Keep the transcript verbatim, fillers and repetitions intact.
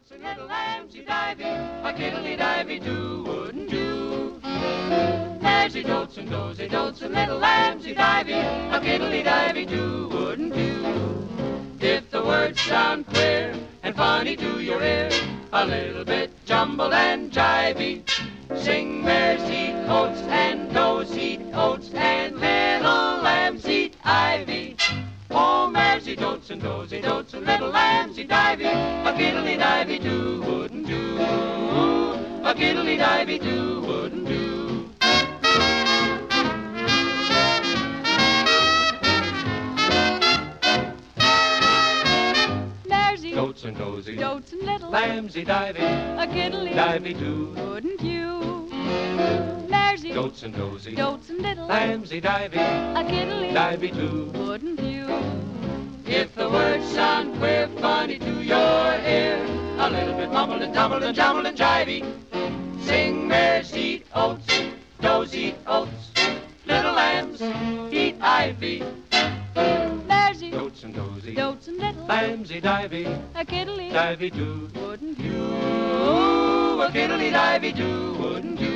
dotes and little lambsy divey, a kiddly divey do, wouldn't do. There's dotes and dozy dotes and little lambsy divey, a kiddly divey do, wouldn't do. If the words sound queer and funny to your ear, a little bit jumbled and jivey, sing mares eat oats and does eat oats and little lambs eat ivy. Oh, mares eat oats and does eat oats and little lambs eat ivy, a kiddly divey do, wouldn't do. A kiddly divey do, wouldn't do. Dotes and dozy, Dotes and little lambsy divey, a kiddly divey do, wouldn't you? Maresy dotes and dozy, dotes and little lambsy divey, a kiddly divey do. wouldn't you? If the words sound queer, funny to your ear, a little bit mumbled and tumbled and jumbled and jivey, sing mares eat oats, does eat oats, little lambs eat ivy. Maresy Dotes and dozy, dotes and little lambsy divey, a kiddly divey do, wouldn't you? you. A kiddly divey do, wouldn't you?